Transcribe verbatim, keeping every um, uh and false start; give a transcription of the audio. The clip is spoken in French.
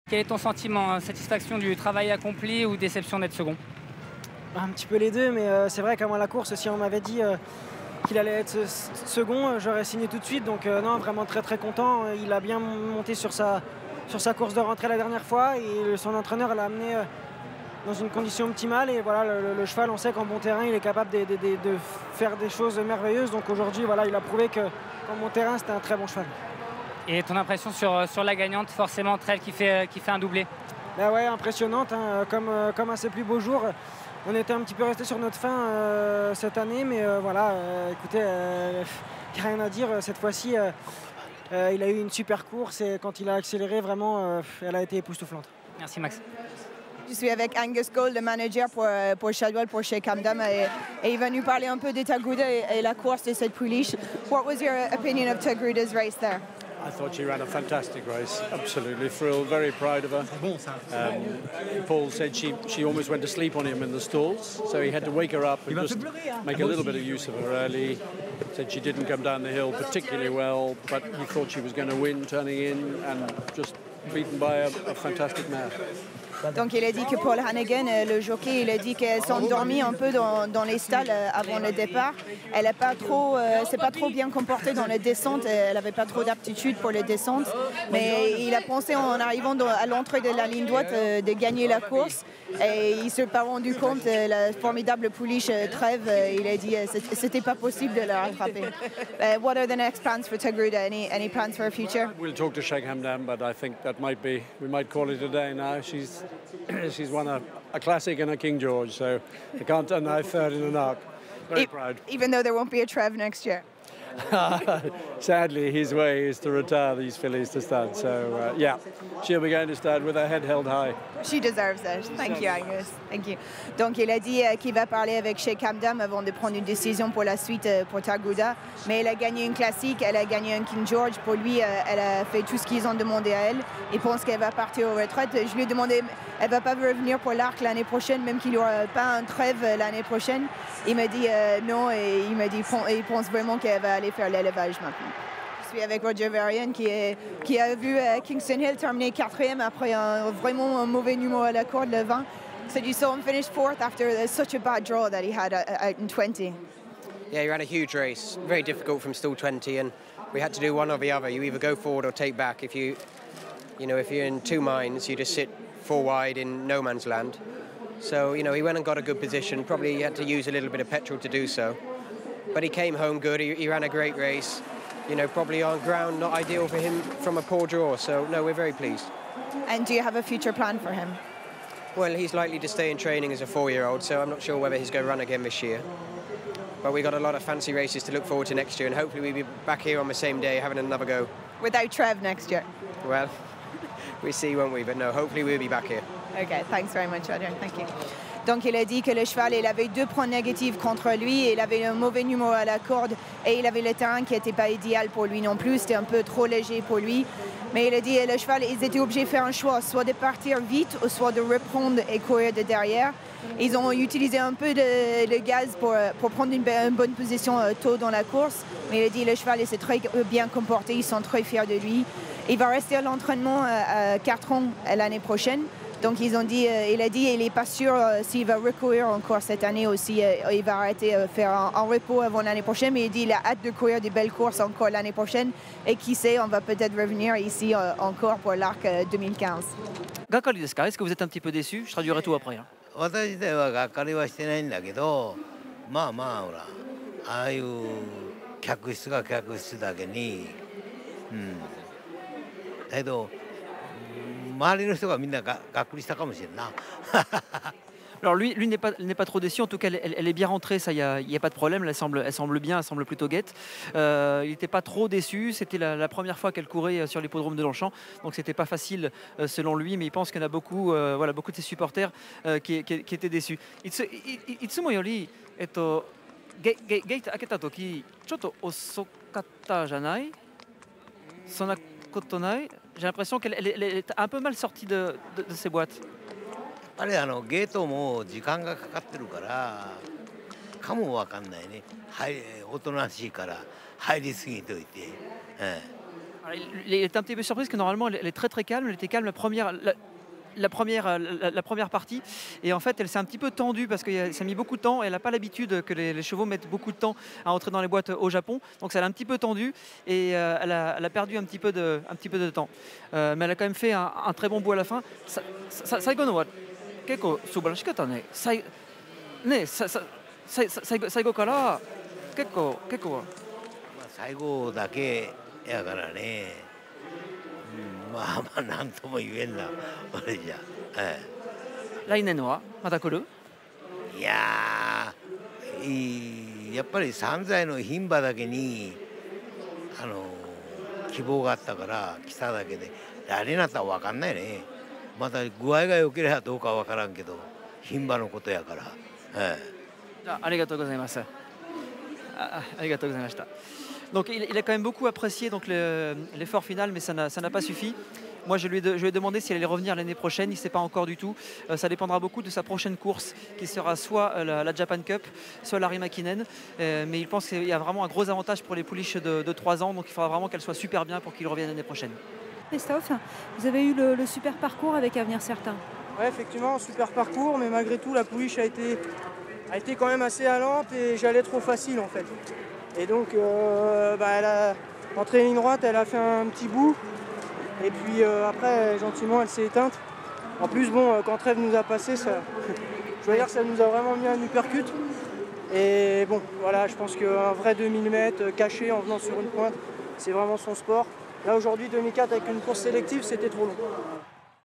Quel est ton sentiment? Satisfaction du travail accompli ou déception d'être second? Un petit peu les deux, mais euh, c'est vrai qu'avant la course, si on m'avait dit euh, qu'il allait être second, j'aurais signé tout de suite. Donc euh, non, vraiment très très content. Il a bien monté sur sa, sur sa course de rentrée la dernière fois et son entraîneur l'a amené euh, dans une condition optimale. Et voilà, le, le cheval, on sait qu'en bon terrain, il est capable de, de, de, de faire des choses merveilleuses. Donc aujourd'hui, voilà, il a prouvé qu'en bon terrain, c'était un très bon cheval. Et ton impression sur, sur la gagnante, forcément Trell qui fait, qui fait un doublé? Bah ouais, impressionnante, hein, comme, comme à ses plus beaux jours. On était un petit peu resté sur notre fin euh, cette année, mais euh, voilà, euh, écoutez, il euh, n'y a rien à dire. Cette fois-ci, euh, euh, il a eu une super course et quand il a accéléré, vraiment, euh, elle a été époustouflante. Merci Max. Je suis avec Angus Gold, le manager pour, pour Shadwell, pour chez Camden, et, et il va nous parler un peu de Tagruda et, et la course de cette pouliche. What was your opinion of Tagruda's race there? I thought she ran a fantastic race, absolutely thrilled, very proud of her. Um, Paul said she, she almost went to sleep on him in the stalls, so he had to wake her up and just make a little bit of use of her early. Said she didn't come down the hill particularly well, but he thought she was going to win turning in and just beaten by a, a fantastic mare. Donc il a dit que Paul Hannigan, le jockey, il a dit qu'elle s'est endormie un peu dans, dans les stalles avant le départ. Elle n'a pas trop, euh, s'est pas trop bien comportée dans les descentes. Elle n'avait pas trop d'aptitude pour les descentes. Mais il a pensé en arrivant dans, à l'entrée de la ligne droite euh, de gagner la course. Et il ne s'est pas rendu compte, euh, la formidable pouliche euh, Trèves, euh, il a dit que euh, c'était pas possible de la rattraper. Uh, what are the next plans for Tagruda? Any, any plans for a future? We'll talk to Sheikh Hamdan, but I think that might be, we might call it a day now. She's She's won a, a classic and a King George, so I can't deny third in an arc. Very e proud. Even though there won't be a Trev next year. Sadly, his way is to retire these fillies to stud. So, uh, yeah, she'll be going to stud with her head held high. She deserves it. Thank you, Angus. Thank you. Donc, il a dit euh, qu'il va parler avec Sheikh Hamdan avant de prendre une décision pour la suite euh, pour Tagruda. Mais elle a gagné une classique, elle a gagné un King George. Pour lui, euh, elle a fait tout ce qu'ils ont demandé à elle. Il pense qu'elle va partir aux retraites. Je lui ai demandé, elle va pas revenir pour l'Arc l'année prochaine, même qu'il n'y aura pas un trêve l'année prochaine. Il m'a dit euh, non et il m'a dit il pense vraiment qu'elle va aller faire l'élevage maintenant. Je suis avec Roger Varian qui, est, qui a vu uh, Kingston Hill terminer quatrième après un, vraiment un mauvais numéro à la corde, le vingt. So you saw him finish fourth after uh, such a bad draw that he had uh, out in twenty. Yeah, he ran a huge race, very difficult from stall twenty, and we had to do one or the other. You either go forward or take back. If you, you know, if you're in two minds, you just sit four wide in no man's land. So, you know, he went and got a good position. Probably he had to use a little bit of petrol to do so. But he came home good. He, he ran a great race. You know, probably on ground, not ideal for him from a poor draw. So, no, we're very pleased. And do you have a future plan for him? Well, he's likely to stay in training as a four-year-old, so I'm not sure whether he's going to run again this year. But we've got a lot of fancy races to look forward to next year, and hopefully we'll be back here on the same day having another go. Without Trev next year? Well, we see, won't we? But no, hopefully we'll be back here. Okay, thanks very much, Roger. Thank you. Donc il a dit que le cheval, il avait deux points négatifs contre lui, il avait un mauvais numéro à la corde et il avait le terrain qui n'était pas idéal pour lui non plus, c'était un peu trop léger pour lui. Mais il a dit que le cheval, ils étaient obligés de faire un choix, soit de partir vite ou soit de reprendre et courir de derrière. Ils ont utilisé un peu de, de gaz pour, pour prendre une, une bonne position euh, tôt dans la course. Mais il a dit que le cheval il s'est très bien comporté, ils sont très fiers de lui. Il va rester à l'entraînement à, à quatre ans l'année prochaine. Donc ils ont dit, euh, il a dit il n'est pas sûr euh, s'il va recourir encore cette année ou si euh, il va arrêter de euh, faire un, un repos avant l'année prochaine. Mais il dit il a hâte de courir des belles courses encore l'année prochaine. Et qui sait, on va peut-être revenir ici euh, encore pour l'Arc euh, deux mille quinze. Gakari desu ka? Est-ce que vous êtes un petit peu déçu? Je traduirai tout après. Hein. 私自体はがっかりはしてないんだけど、まあまあほら、ああいう客室が客室だけに、うん。だけど。周りの人がみんなががっくりしたかもしれんな。 Alors lui, lui n'est pas, n'est pas trop déçu. En tout cas, elle, elle est bien rentrée. Ça, il y a, y a pas de problème. Elle semble, elle semble bien. Elle semble plutôt guette. Euh, il n'était pas trop déçu. C'était la, la première fois qu'elle courait sur l'hippodrome de Longchamp, donc c'était pas facile euh, selon lui. Mais il pense qu'il y en a beaucoup, euh, voilà, beaucoup de ses supporters euh, qui, qui, qui étaient déçus. Itsumo yori, eto, gate aketa toki, chotto osokatta janai? Sonna koto nai? J'ai l'impression qu'elle elle, elle est un peu mal sortie de, de, de ses boîtes. あれあのゲートも時間がかかってるからかもわかんないね。はい、おとなしいから入りすぎといて、うん、 Alors, il, il était un petit peu surpris parce que normalement elle, elle est très très calme, elle était calme la première, la, la première, la, la première partie et en fait elle s'est un petit peu tendue parce que ça a mis beaucoup de temps, elle n'a pas l'habitude que les, les chevaux mettent beaucoup de temps à entrer dans les boîtes au Japon, donc ça l'a un petit peu tendue et euh, elle, a, elle a perdu un petit peu de, un petit peu de temps. Euh, mais elle a quand même fait un, un très bon bout à la fin. Saigo no wa kekko subarashikatta ne. Ne, saigo kara kekko kekko 最後だけやからね、うん、まあまあ何とも言えんな俺じゃ、ええ、来年はまた来る？ いやーいやっぱりさんさいの牝馬だけにあの希望があったから来ただけで、あれになったら分かんないね。また具合が良ければどうか分からんけど牝馬のことやから、ええ、あ、ありがとうございます。あ、ありがとうございました。Donc il, il a quand même beaucoup apprécié l'effort final, mais ça n'a pas suffi. Moi, je lui, ai de, je lui ai demandé si elle allait revenir l'année prochaine. Il ne sait pas encore du tout. Euh, ça dépendra beaucoup de sa prochaine course, qui sera soit la, la Japan Cup, soit la Rimakinen. Euh, mais il pense qu'il y a vraiment un gros avantage pour les pouliches de, de trois ans. Donc il faudra vraiment qu'elle soit super bien pour qu'il revienne l'année prochaine. Christophe, vous avez eu le, le super parcours avec Avenir Certain. Oui, effectivement, super parcours, mais malgré tout, la pouliche a été, a été quand même assez allante et j'allais trop facile en fait. Et donc, euh, bah, elle a entré ligne droite, elle a fait un petit bout. Et puis euh, après, gentiment, elle s'est éteinte. En plus, bon, quand Trèves nous a passé, ça, je veux dire, ça nous a vraiment mis un uppercut. Et bon, voilà, je pense qu'un vrai deux mille mètres caché en venant sur une pointe, c'est vraiment son sport. Là, aujourd'hui, deux mille quatre avec une course sélective, c'était trop long.